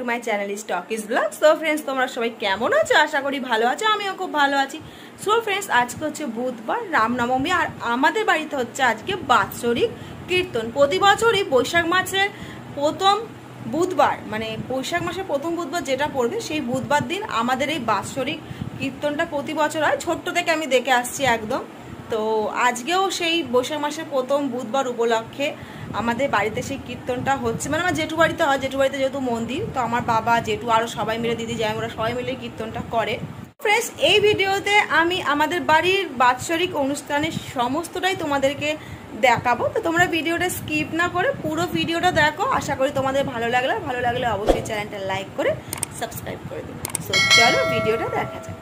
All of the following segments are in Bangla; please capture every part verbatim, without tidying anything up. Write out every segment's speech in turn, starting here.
টু মাই চ্যানেল স্টকিজ ব্লগ। সো ফ্রেন্ডস, তোমরা সবাই কেমন আছো? আশা করি ভালো আছো, আমিও খুব ভালো আছি। সো ফ্রেন্ডস, আজকে হচ্ছে বুধবার, রামনবমী, আর আমাদের বাড়িতে হচ্ছে আজকে বাৎসরিক কীর্তন। প্রতি বছরই বৈশাখ মাসের প্রথম বুধবার, মানে বৈশাখ মাসের প্রথম বুধবার যেটা পড়বে সেই বুধবার দিন আমাদের এই বাৎসরিক কীর্তনটা প্রতি বছর হয়। ছোট্ট থেকে আমি দেখে আসছি একদম। তো আজকেও সেই বৈশাখ মাসের প্রথম বুধবার উপলক্ষে আমাদের বাড়িতে সেই কীর্তনটা হচ্ছে। মানে আমার জেঠু বাড়িতে হয়, জেঠু বাড়িতে যেহেতু মন্দির, তো আমার বাবা, জেঠু, আরও সবাই মিলে, দিদি যায়, ওরা সবাই মিলে কীর্তনটা করে। ফ্রেন্ডস, এই ভিডিওতে আমি আমাদের বাড়ির বাৎসরিক অনুষ্ঠানের সমস্তটাই তোমাদেরকে দেখাবো। তো তোমরা ভিডিওটা স্কিপ না করে পুরো ভিডিওটা দেখো। আশা করি তোমাদের ভালো লাগলে ভালো লাগলে অবশ্যই চ্যানেলটা লাইক করে সাবস্ক্রাইব করে দিও। সো চলো ভিডিওটা দেখা যাক।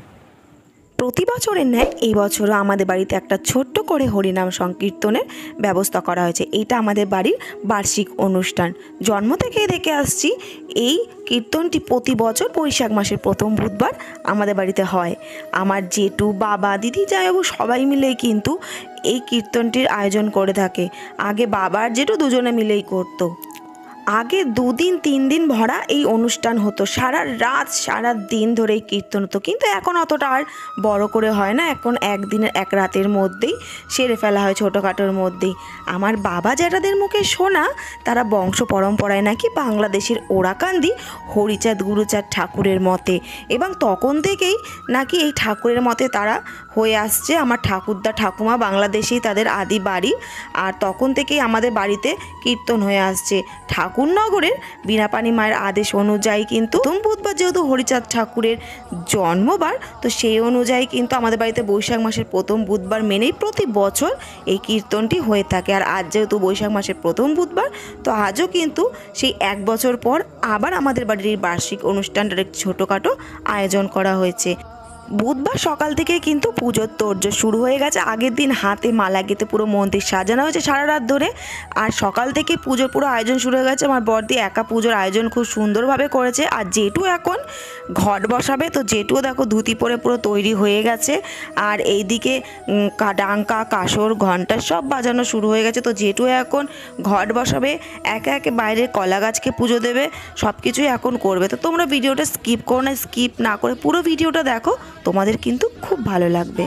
প্রতি বছরের ন্যায় এই বছরও আমাদের বাড়িতে একটা ছোট্ট করে হরিনাম সংকীর্তনের ব্যবস্থা করা হয়েছে। এটা আমাদের বাড়ির বার্ষিক অনুষ্ঠান। জন্ম থেকেই দেখে আসছি এই কীর্তনটি প্রতি বছর বৈশাখ মাসের প্রথম বুধবার আমাদের বাড়িতে হয়। আমার জেঠু, বাবা, দিদি, জামাইবাবু সবাই মিলেই কিন্তু এই কীর্তনটির আয়োজন করে থাকে। আগে বাবা আর জেঠু দুজনে মিলেই করতো। আগে দুদিন তিন দিন ভরা এই অনুষ্ঠান হতো, সারা রাত সারা দিন ধরে এই কীর্তন হতো। কিন্তু এখন অতটা আর বড় করে হয় না, এখন একদিনের এক রাতের মধ্যেই সেরে ফেলা হয়, ছোটোখাটোর মধ্যেই। আমার বাবা জ্যাঠাদের মুখে শোনা, তারা বংশ পরম্পরায় নাকি বাংলাদেশের ওরাকান্দি হরিচাঁদ গুরুচাঁদ ঠাকুরের মতে, এবং তখন থেকেই নাকি এই ঠাকুরের মতে তারা হয়ে আসছে। আমার ঠাকুরদা ঠাকুমা বাংলাদেশেই তাদের আদি বাড়ি, আর তখন থেকেই আমাদের বাড়িতে কীর্তন হয়ে আসছে। ঠাকুরনগরের বীণাপানি মায়ের আদেশ অনুযায়ী কিন্তু প্রথম বুধবার যেহেতু হরিচাঁদ ঠাকুরের জন্মবার, তো সেই অনুযায়ী কিন্তু আমাদের বাড়িতে বৈশাখ মাসের প্রথম বুধবার মেনেই প্রতি বছর এই কীর্তনটি হয়ে থাকে। আর আজ যেহেতু বৈশাখ মাসের প্রথম বুধবার, তো আজও কিন্তু সেই এক বছর পর আবার আমাদের বাড়ির এই বার্ষিক অনুষ্ঠানটার একটি ছোটোখাটো আয়োজন করা হয়েছে। বুধবার সকাল থেকে কিন্তু পুজোর তোড়জোড় শুরু হয়ে গেছে। আগের দিন হাতে মালা গেঁথে পুরো মন্দির সাজানো হয়েছে সারা রাত ধরে, আর সকাল থেকে পুজোর পুরো আয়োজন শুরু হয়ে গেছে। আমার বড়দি একা পুজোর আয়োজন খুব সুন্দরভাবে করেছে। আর জেঠু এখন ঘট বসাবে, তো জেঠুও দেখো ধুতি পরে পুরো তৈরি হয়ে গেছে। আর এইদিকে ডাঙ্কা, কাসর, ঘণ্টা সব বাজানো শুরু হয়ে গেছে। তো জেঠু এখন ঘট বসাবে, একে একে বাইরের কলা গাছকে পুজো দেবে, সব কিছুই এখন করবে। তো তোমরা ভিডিওটা স্কিপ করো না, স্কিপ না করে পুরো ভিডিওটা দেখো, তোমাদের কিন্তু খুব ভালো লাগবে।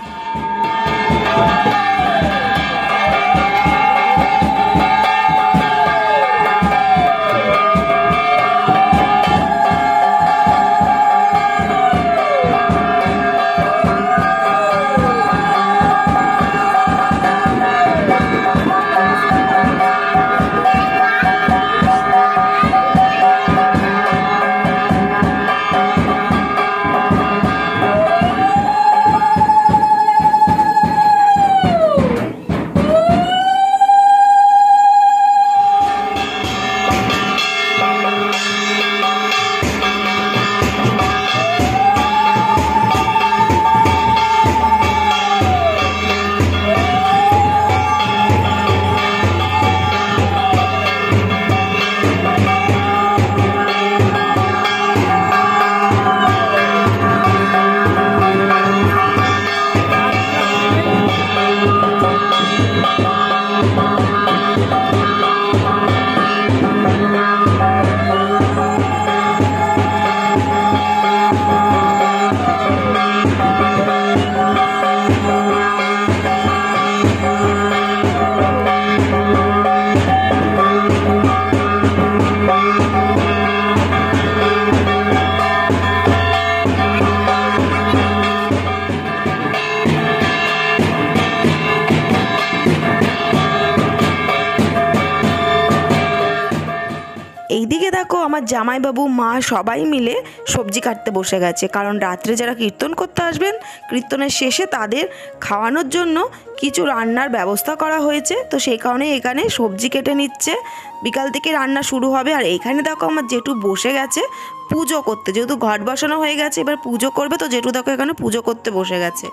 এইদিকে দেখো আমার জামাইবাবু, মা সবাই মিলে সবজি কাটতে বসে গেছে, কারণ রাত্রে যারা কীর্তন করতে আসবেন, কীর্তনের শেষে তাদের খাওয়ানোর জন্য কিছু রান্নার ব্যবস্থা করা হয়েছে। তো সেই কারণে এখানে সবজি কেটে নিচ্ছে। বিকাল থেকে রান্না শুরু হবে। আর এইখানে দেখো আমার জেঠু বসে গেছে পুজো করতে, যেহেতু ঘট বসানো হয়ে গেছে, এবার পুজো করবে। তো জেঠু দেখো এখানে পুজো করতে বসে গেছে।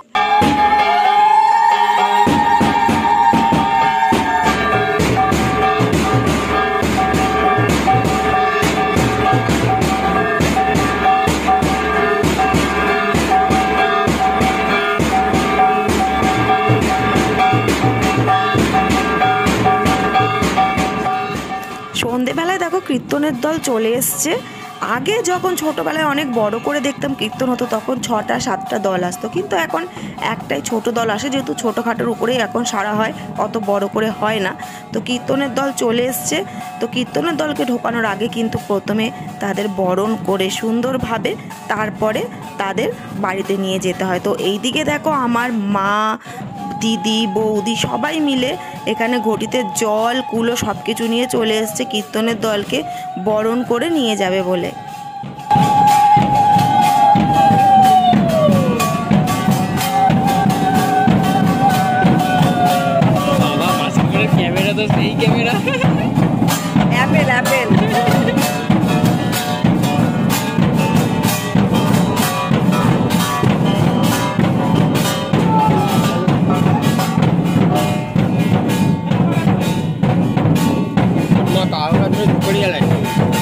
সন্ধেবেলায় দেখো কীর্তনের দল চলে এসছে। আগে যখন ছোটোবেলায় অনেক বড় করে দেখতাম কীর্তন হতো তখন ছটা সাতটা দল আসতো, কিন্তু এখন একটাই ছোট দল আসে, যেহেতু ছোটোখাটোর উপরেই এখন সারা হয়, অত বড় করে হয় না। তো কীর্তনের দল চলে এসছে। তো কীর্তনের দলকে ঢোকানোর আগে কিন্তু প্রথমে তাদের বরণ করে সুন্দরভাবে তারপরে তাদের বাড়িতে নিয়ে যেতে হয়। তো এই দিকে দেখো আমার মা, দিদি, বৌদি সবাই মিলে এখানে ঘটিতে জল কুলো সব কিছু নিয়ে চলে এসছে কীর্তনের দলকে বরণ করে নিয়ে যাবে বলে। ক্যামেরা তো সেই ক্যামেরা, অ্যাপেল অ্যাপেল बढ़िया लगता है।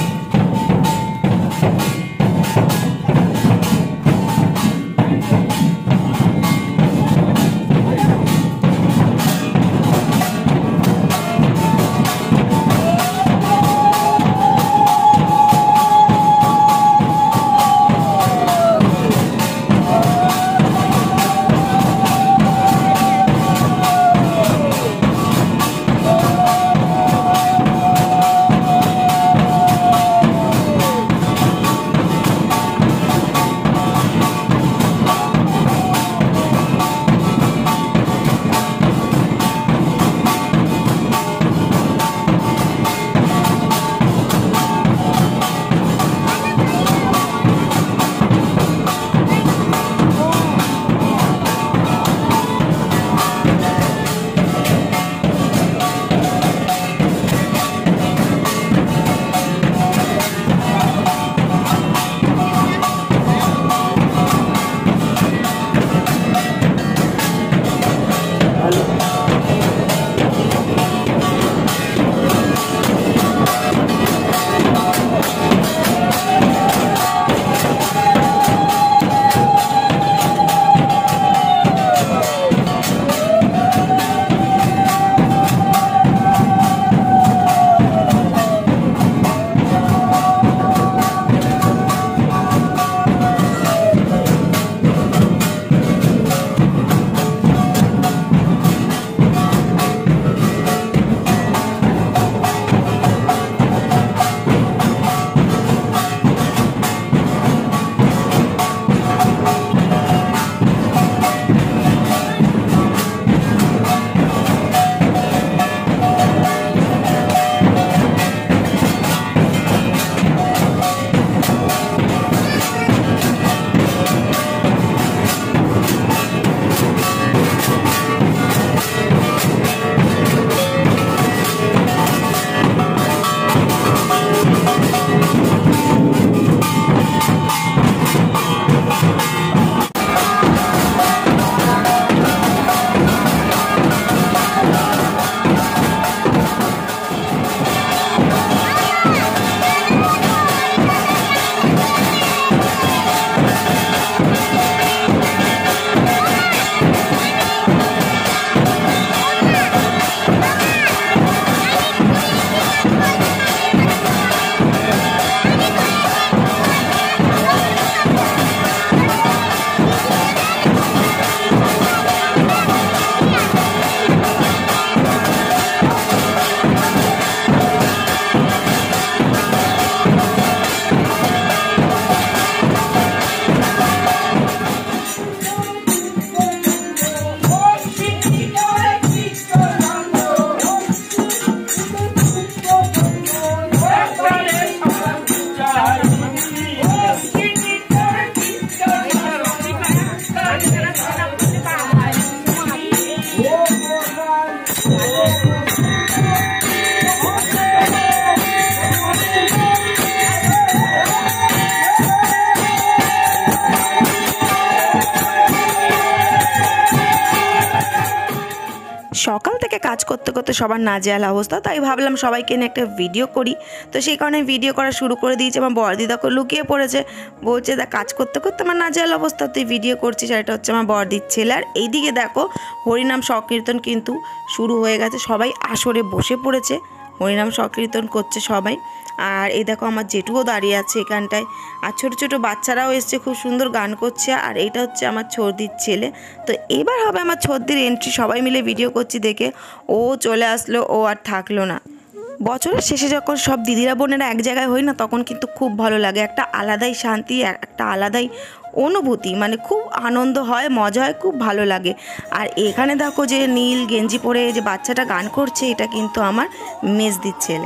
সকাল থেকে কাজ করতে করতে সবার নাজেহাল অবস্থা, তাই ভাবলাম সবাইকে নিয়ে একটা ভিডিও করি। তো সেই কারণে ভিডিও করা শুরু করে দিয়েছে। আমার বড়দিদাকে লুকিয়ে পড়েছে, বলছে দা কাজ করতে করতে আমার নাজেহাল অবস্থা, তুই ভিডিও করছিস। আর এটা হচ্ছে আমার বড়দির ছেলে। আর এইদিকে দেখো হরিনাম সংকীর্তন কিন্তু শুরু হয়ে গেছে, সবাই আসরে বসে পড়েছে, হরিনাম সংকীর্তন করছে সবাই। আর এই দেখো আমার জেঠুও দাঁড়িয়ে আছে এখানটায়, আর ছোট ছোট বাচ্চারাও এসছে, খুব সুন্দর গান করছে। আর এটা হচ্ছে আমার ছর্দির ছেলে। তো এবার হবে আমার ছর্দির এন্ট্রি, সবাই মিলে ভিডিও করছি দেখে ও চলে আসলো, ও আর থাকলো না। বছরের শেষে যখন সব দিদিরা বোনেরা এক জায়গায় হই না, তখন কিন্তু খুব ভালো লাগে, একটা আলাদাই শান্তি, একটা আলাদাই অনুভূতি, মানে খুব আনন্দ হয়, মজা হয়, খুব ভালো লাগে। আর এখানে দেখো যে নীল গেঞ্জি পরে যে বাচ্চাটা গান করছে, এটা কিন্তু আমার মেজদির ছেলে।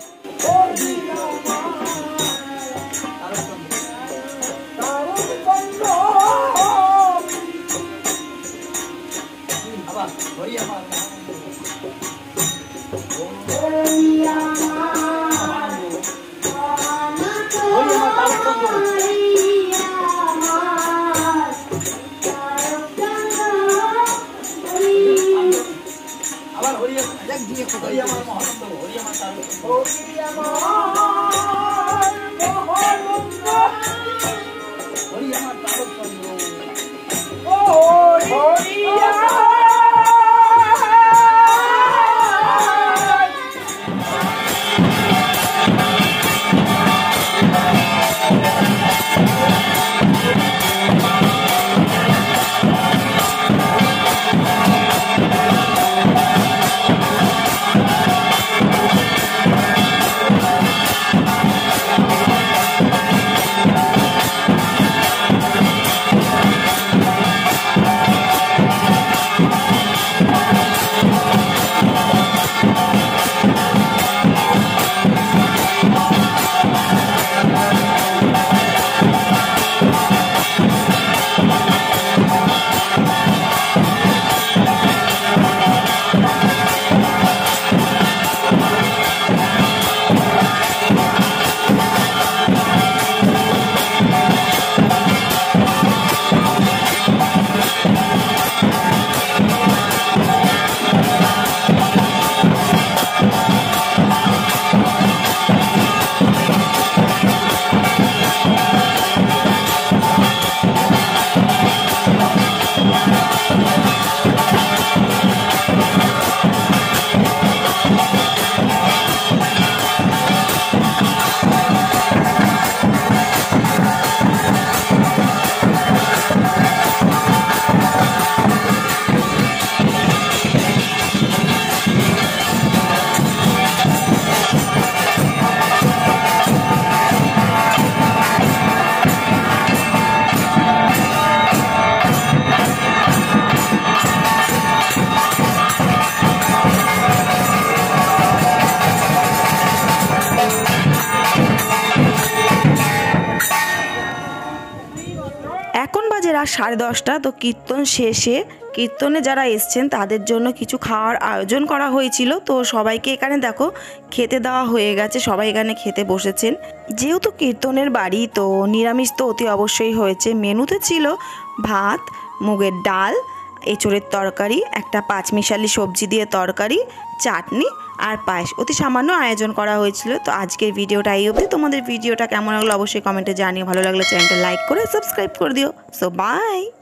রাত সাড়ে দশটা। তো কীর্তন শেষে কীর্তনে যারা এসছেন তাদের জন্য কিছু খাওয়ার আয়োজন করা হয়েছিল। তো সবাইকে এখানে দেখো খেতে দেওয়া হয়ে গেছে, সবাই এখানে খেতে বসেছেন। যেহেতু কীর্তনের বাড়ি, তো নিরামিষ তো অতি অবশ্যই হয়েছে। মেনুতে ছিল ভাত, মুগের ডাল, এঁচোড়ের তরকারি, একটা পাঁচমিশালি সবজি দিয়ে তরকারি, চাটনি আর পায়েস। অতি সামান্য আয়োজন করা হয়েছিল। তো আজকের ভিডিওটা এই অবধি। তোমাদের ভিডিওটা কেমন লাগলো অবশ্যই কমেন্টে জানিও। ভালো লাগলে চ্যানেলটা লাইক করে সাবস্ক্রাইব করে দিও। So by.